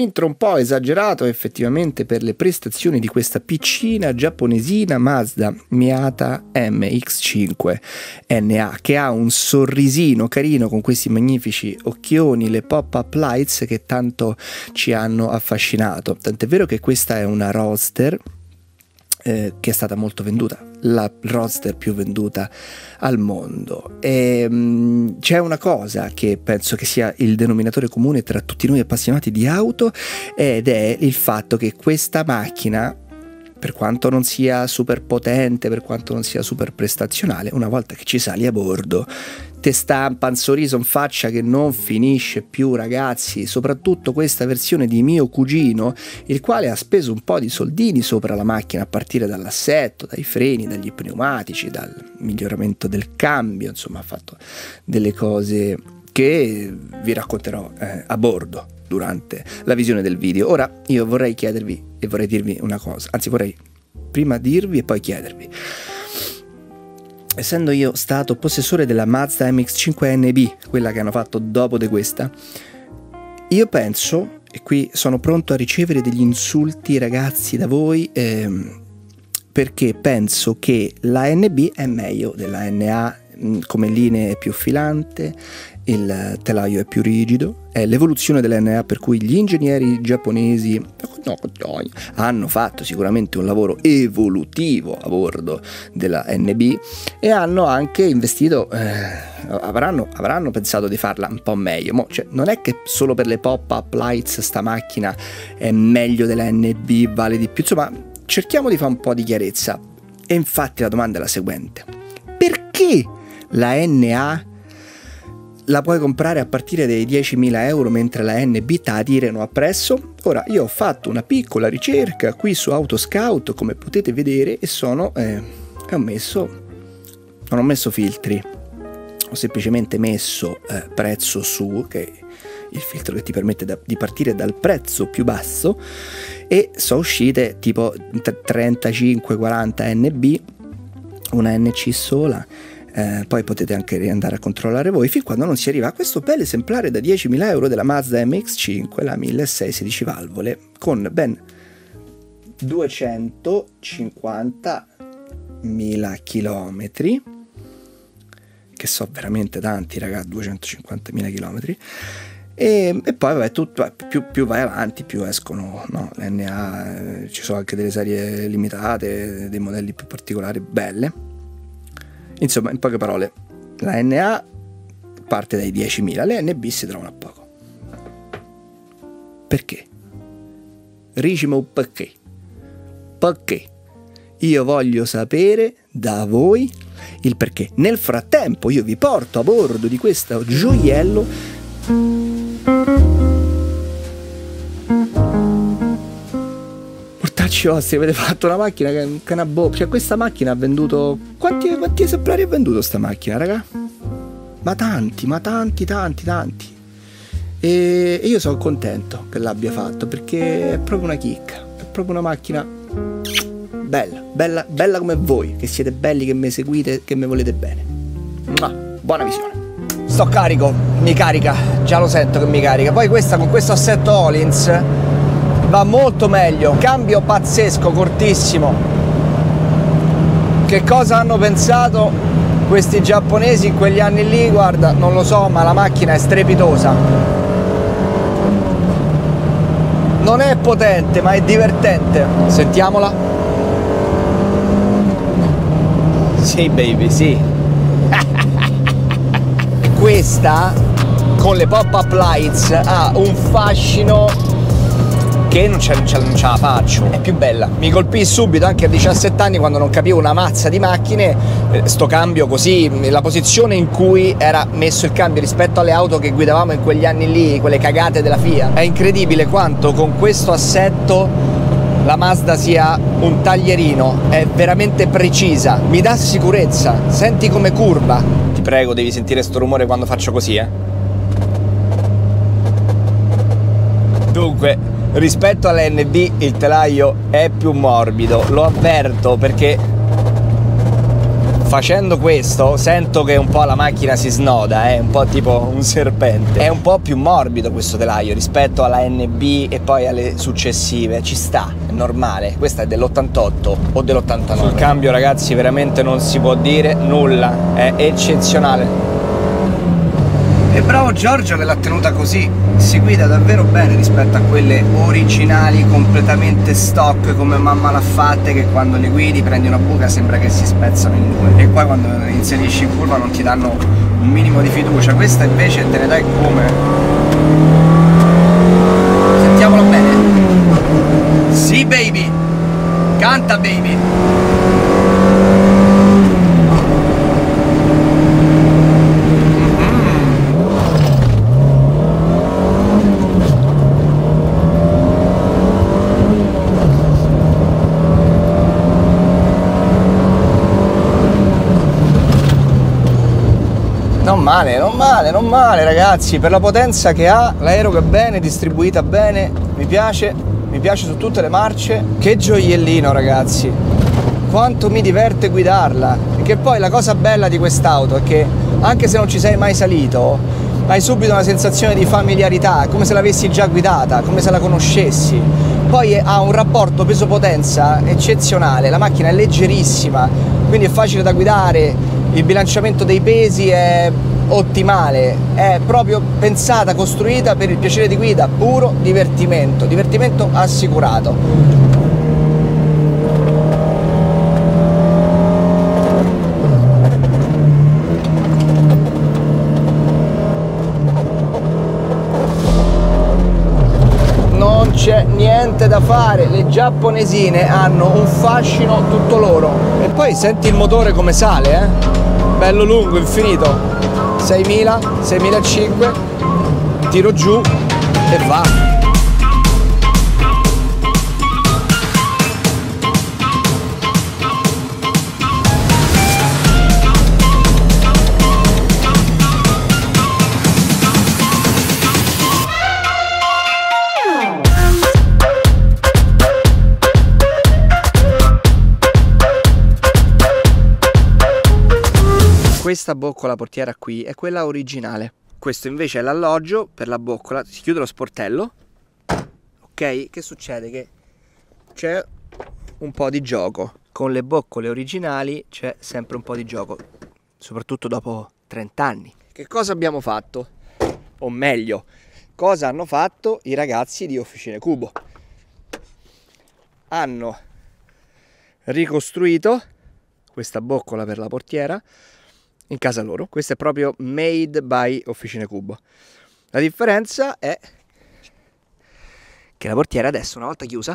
intro un po' esagerato effettivamente per le prestazioni di questa piccina giapponesina Mazda Miata MX-5 NA, che ha un sorrisino carino con questi magnifici occhioni, le pop-up lights che tanto ci hanno affascinato. Tant'è vero che questa è una Roadster che è stata molto venduta, la Roadster più venduta al mondo. E c'è una cosa che penso che sia il denominatore comune tra tutti noi appassionati di auto, ed è il fatto che questa macchina, per quanto non sia super potente, per quanto non sia super prestazionale, una volta che ci sali a bordo te stampa un sorriso in faccia che non finisce più, ragazzi. Soprattutto questa versione di mio cugino, il quale ha speso un po' di soldini sopra la macchina, a partire dall'assetto, dai freni, dagli pneumatici, dal miglioramento del cambio, insomma ha fatto delle cose che vi racconterò a bordo durante la visione del video. Ora io vorrei chiedervi e vorrei dirvi una cosa, anzi vorrei prima dirvi e poi chiedervi. Essendo io stato possessore della Mazda MX-5 NB, quella che hanno fatto dopo di questa, io penso, e qui sono pronto a ricevere degli insulti, ragazzi, da voi, perché penso che la NB è meglio della NA, come linee è più filante, il telaio è più rigido, è l'evoluzione dell'NA, per cui gli ingegneri giapponesi hanno fatto sicuramente un lavoro evolutivo a bordo della NB e hanno anche investito, avranno pensato di farla un po' meglio. Cioè, non è che solo per le pop-up lights sta macchina è meglio della NB, vale di più, insomma cerchiamo di fare un po' di chiarezza. E infatti la domanda è la seguente: perché la NA la puoi comprare a partire dai 10.000 euro mentre la NB te la tirano appresso? Ora, io ho fatto una piccola ricerca qui su Autoscout, come potete vedere, e non ho messo filtri, ho semplicemente messo prezzo su, che è il filtro che ti permette di partire dal prezzo più basso, e sono uscite tipo 35-40 NB, una NC sola. Poi potete anche andare a controllare voi, fin quando non si arriva a questo bel esemplare da 10.000 euro della Mazda MX-5, la 1600 16 valvole, con ben 250.000 chilometri, che so veramente tanti, raga, 250.000 chilometri. E poi vabbè, tutto, più vai avanti più escono, no? L'NA, ci sono anche delle serie limitate, dei modelli più particolari, belle. Insomma, in poche parole, la NA parte dai 10.000, le NB si trovano a poco. Perché? Ricimo perché? Perché? Io voglio sapere da voi il perché. Nel frattempo io vi porto a bordo di questo gioiello. Mortacci vostri, avete fatto una macchina che è una bomba. Cioè, questa macchina ha venduto... Quanti esemplari ha venduto sta macchina, raga? Ma tanti. E io sono contento che l'abbia fatto, perché è proprio una chicca. È proprio una macchina bella come voi, che siete belli, che mi seguite, che mi volete bene. Buona visione. Sto carico, mi carica, già lo sento che mi carica. Poi questa, con questo assetto Öhlins, va molto meglio, cambio pazzesco, cortissimo. Che cosa hanno pensato questi giapponesi in quegli anni lì? Guarda, non lo so, ma la macchina è strepitosa. Non è potente, ma è divertente. Sentiamola. Sì, baby, sì. Questa, con le pop-up lights, ha un fascino che non ce la faccio, è più bella. Mi colpì subito, anche a 17 anni, quando non capivo una mazza di macchine, sto cambio così, la posizione in cui era messo il cambio rispetto alle auto che guidavamo in quegli anni lì, quelle cagate della FIA. È incredibile quanto con questo assetto la Mazda sia un taglierino, è veramente precisa, mi dà sicurezza, senti come curva. Ti prego, devi sentire sto rumore quando faccio così, Dunque, rispetto all'NB il telaio è più morbido, lo avverto, perché facendo questo sento che un po' la macchina si snoda, è un po' tipo un serpente. È un po' più morbido questo telaio rispetto alla NB e poi alle successive, ci sta, è normale. Questa è dell'88 o dell'89. Sul cambio ragazzi veramente non si può dire nulla, è eccezionale. E bravo Giorgio che l'ha tenuta così, si guida davvero bene rispetto a quelle originali completamente stock come mamma l'ha fatte, che quando le guidi prendi una buca sembra che si spezzano in due e poi quando inserisci in curva non ti danno un minimo di fiducia. Questa invece te ne dai come. Sentiamolo bene. Sì baby, canta baby. Non male ragazzi, per la potenza che ha, l'aeroga bene, distribuita bene, mi piace su tutte le marce. Che gioiellino ragazzi, quanto mi diverte guidarla. E che poi la cosa bella di quest'auto è che anche se non ci sei mai salito, hai subito una sensazione di familiarità, come se l'avessi già guidata, come se la conoscessi. Poi ha un rapporto peso-potenza eccezionale, la macchina è leggerissima, quindi è facile da guidare, il bilanciamento dei pesi è ottimale, è proprio pensata, costruita per il piacere di guida, puro divertimento, divertimento assicurato. Non c'è niente da fare, le giapponesine hanno un fascino tutto loro. E poi senti il motore come sale, bello lungo, infinito. 6.000, 6.500, tiro giù e va. Questa boccola portiera qui è quella originale. Questo invece è l'alloggio per la boccola. Si chiude lo sportello. Ok? Che succede? Che c'è un po' di gioco. Con le boccole originali c'è sempre un po' di gioco. Soprattutto dopo 30 anni. Che cosa abbiamo fatto? O meglio, cosa hanno fatto i ragazzi di Officine Cubo? Hanno ricostruito questa boccola per la portiera in casa loro. Questo è proprio made by Officine Cubo. La differenza è che la portiera adesso, una volta chiusa,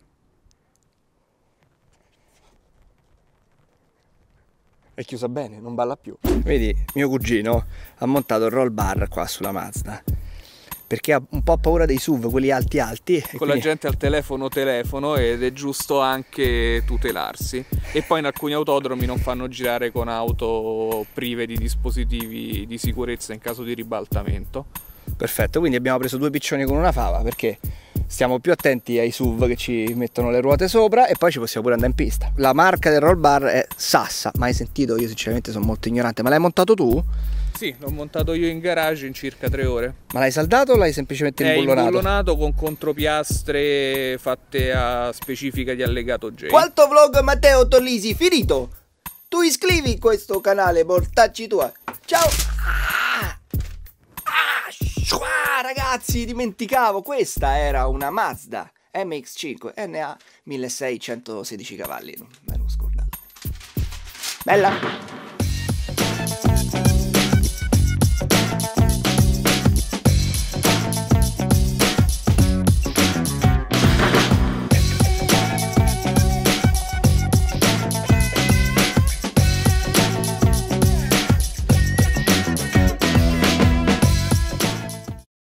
è chiusa bene, non balla più. Vedi, mio cugino ha montato il roll bar qua sulla Mazda perché ha un po' paura dei SUV, quelli alti e con quindi la gente al telefono ed è giusto anche tutelarsi. E poi in alcuni autodromi non fanno girare con auto prive di dispositivi di sicurezza in caso di ribaltamento. Perfetto, quindi abbiamo preso due piccioni con una fava perché stiamo più attenti ai SUV che ci mettono le ruote sopra e poi ci possiamo pure andare in pista. La marca del roll bar è Sassa, mai sentito? Io sinceramente sono molto ignorante, ma l'hai montato tu? Sì, l'ho montato io in garage in circa 3 ore. Ma l'hai saldato o l'hai semplicemente imbullonato? È imbullonato con contropiastre fatte a specifica di allegato J. Quanto vlog Matteo Tollisi finito? Tu iscrivi questo canale, mortacci tua. Ciao! Ragazzi, dimenticavo, questa era una Mazda MX-5 NA 1616 cavalli, non me lo scordate. Bella!